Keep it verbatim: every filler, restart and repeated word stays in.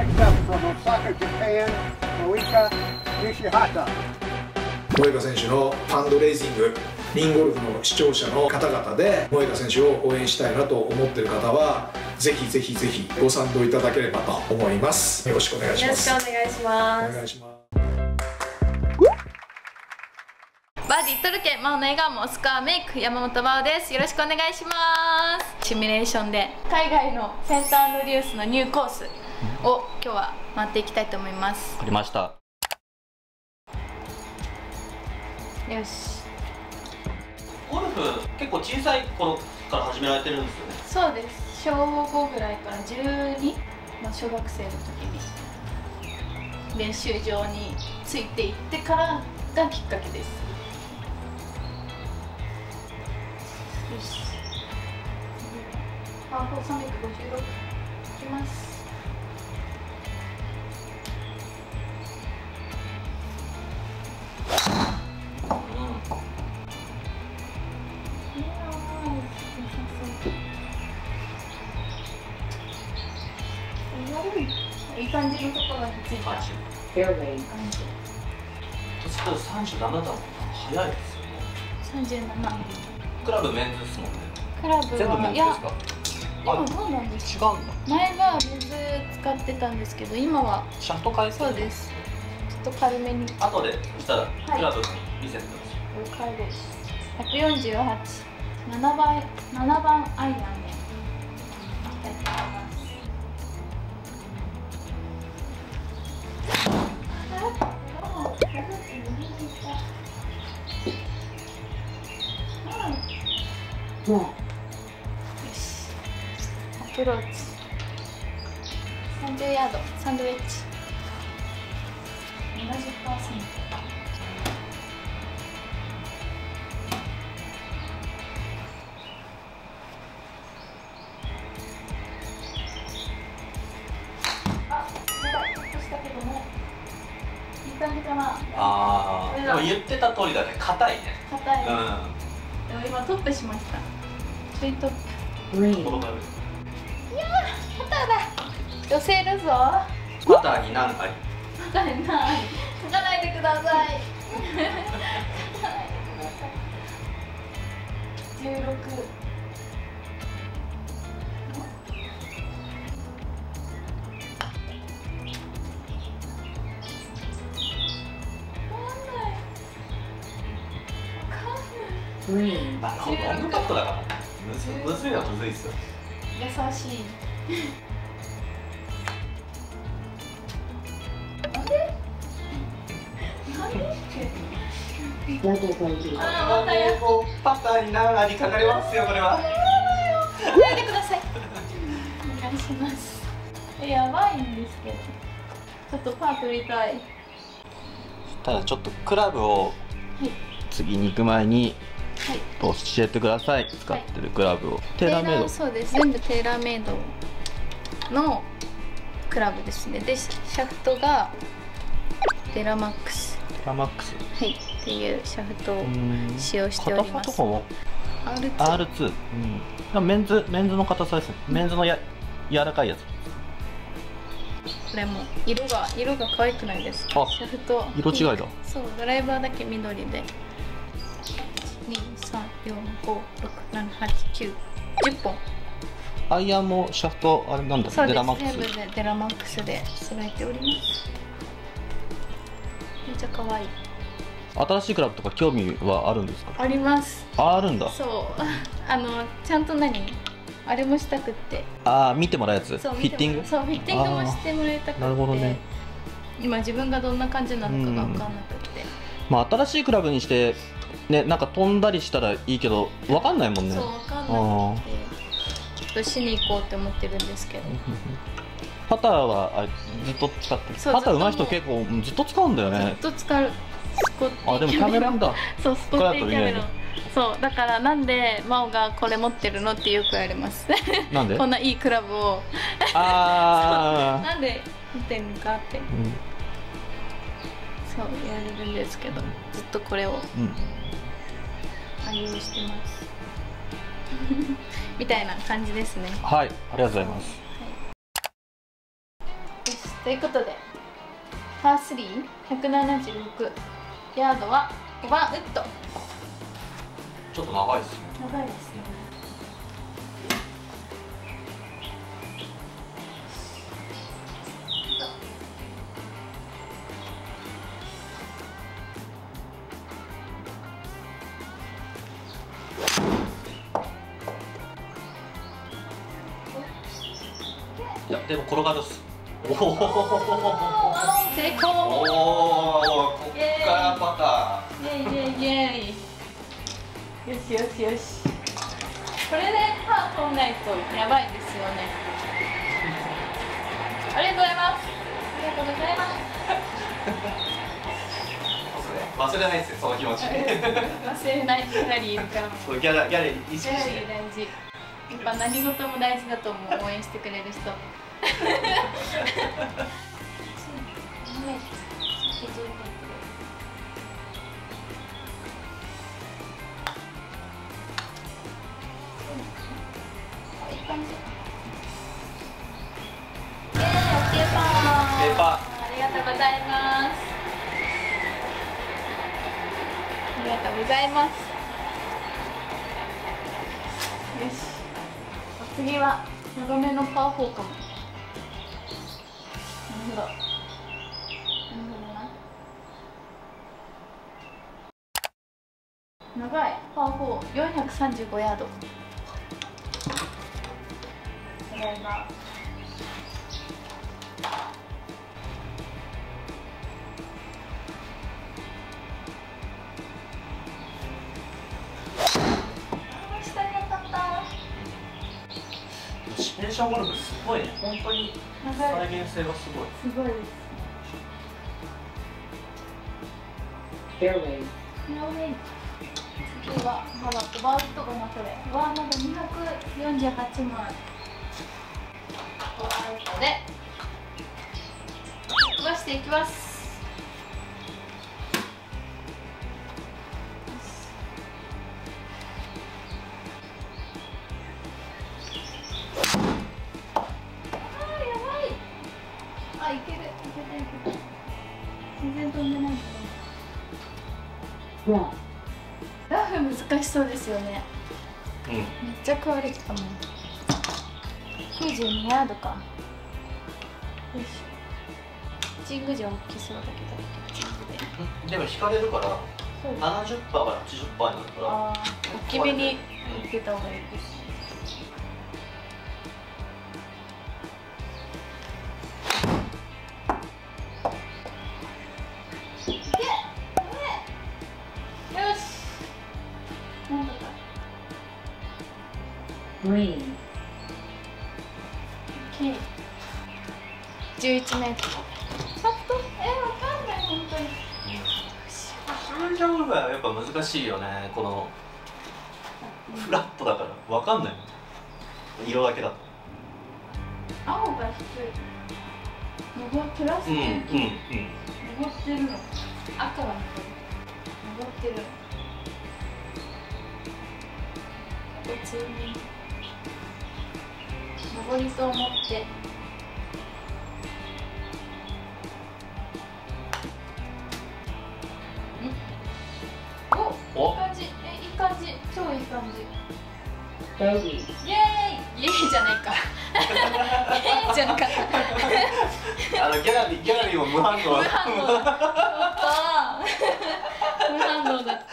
Next up from Osaka, Japan, Moika Nishihata. 萌歌選手のファンドレイジング、リンゴルフの視聴者の方々で萌歌選手を応援したいなと思っている方はぜひぜひぜひご賛同いただければと思います。よろしくお願いします。 よろしくお願いします。 お願いします。 バーディー取るけ真央の笑顔もスコアメイク、山本真央です。よろしくお願いします。シミュレーションで海外のセントアンドリュースのニューコースを今日は回っていきたいと思います。 ありました。 よし。 ゴルフ結構小さい頃から始められてるんですよね。 そうです。小ごぐらいからじゅうに、まあ、小学生の時に練習場についていってからがきっかけです。よし。パーフォーさんびゃくごじゅうろくいきます。いい感じのところについた。フェアウェイ。 さんじゅうななだもんな。早いですよね。 さんじゅうなな。 クラブメンズですもんね。 クラブは全部メンズですか。 今どうなんですか。違うんだ。 前は水使ってたんですけど、今はシャフト変えて。 そうです。ちょっと軽めに。 後でそしたらクラブにリセットです。 了解です。ひゃくよんじゅうはち、ななばんななばんアイアンでいきたいと思います。よし。アプローチ。さんじゅうヤード、サンドウェッジ。ななじゅっパーセント。 ああ、でも言ってた通りだね、硬いね。 硬い。うん。でも今トップしました。ツイートップ。いやー、パターだ。寄せるぞ。 パターに何回？ パターに何？書かないでください。書かないでください。じゅうろく。 まあ、ロングパットだから。むずむずいはむずいですよ。 優しい。なんで？なんで？ああ、またや。 パターに何ありかかりますよ、これは。 やめてください。お願いします。やばいんですけど。ちょっとパー取りたい。 ただちょっとクラブを次に行く前に。はい、教えてください。使ってるクラブを、はい、テーラーメイド。そうです。 全部テーラーメイドのクラブですね。でシャフトがデラマックス。 デラマックス。 はいっていうシャフトを使用しております。 硬さとかも アールツー。うん。メンズメンズの硬さですね。メンズのや柔らかいやつ。 これも色が色が可愛くないですか。シャフト色違いだ。 そう、ドライバーだけ緑で。に、さん、よん、ご、ろく、なな、はち、きゅう、じゅっぽん。 アイアンもシャフトあれなんだ。デラマックス。 全部でデラマックスで揃えております。めっちゃ可愛い。 新しいクラブとか興味はあるんですか。 あります。 あ、あるんだ。 そうあのちゃんと何あれもしたくって。 ああ、見てもらうやつ。フィッティング。 そう、フィッティングもしてもらいたくて。 なるほどね。 今自分がどんな感じなのかが分かんなくて。 まあ新しいクラブにしてね、なんか飛んだりしたらいいけど分かんないもんね。 そう、分かんなくてちょっとしに行こうって思ってるんですけど。 パターはあれずっと使ってる。パター上手い人結構ずっと使うんだよね。 ずっと使う。スコッティあ、でもキャメロンだ。 そう、スコッティキャメロン。そうだからなんで真央がこれ持ってるのってよく言われます。 なんで？ こんないいクラブを。 ああ。 なんで持ってるのかって。うん、そう言われるんですけど、ずっとこれを愛用してます。みたいな感じですね。 はい、ありがとうございます。 はい、そしてということでパースリー、ひゃくななじゅうろくヤードはごばんウッド。 ちょっと長いですね。 長いですね。 いやでも転がるっす。おお成功。 おおこっからパタイエイイエイイエイ。よしよしよし。これでパー取んないとやばいですよね。ありがとうございます。ありがとうございます。 ーン。忘れないですよその気持ち。 忘れないギャラリーいるからもう。 そうギャラギャラリー意ギャラリ識して。 ー大事。やっぱ何事も大事だと思う。応援してくれる人。いい感じ。イエーイ、オッケーパー。 ペーパー。 ありがとうございます。ありがとうございます。よし。次は長めのパーフォーかも。なるほど。なるほどな。長いパーフォー、よんひゃくさんじゅうごヤード。ただいま。下に当たった。 シミュレーションゴルフすごいね。本当に再現性がすごい。 すごいです。 フェアウェイ。 次はまだバーウッドかなこれ。はまだにひゃくよんじゅうはちまい。バーウッドで飛ばしていきます。あ、いける、いけた、いけた。全然飛んでないけど。ラフ難しそうですよね。 うん。 めっちゃ食われてたもん。きゅうじゅうにヤードか。よし。ピッチングじゃ大きそうだけど。ピッチングで。 でも引かれるからそうです。 ななじゅっパーセントからはちじゅっパーセントになるから。 ああ、大きめにいけた方がいいです。じゅういちメートル。ちょっと、え、わかんない、本当に。 シミュレーションゴルフはやっぱ難しいよね。このフラットだからわかんない。色だけだと。 青が低い。上プラスうんうんうん。 上ってるの。赤が上ってる。普通に上りと思って。お、いい感じ。え、いい感じ。超いい感じ。イエーイ。イエーイじゃないか。イエーイじゃなかった。 あのギャラリーギャラリーも無反応。 無反応だった。無反応だった。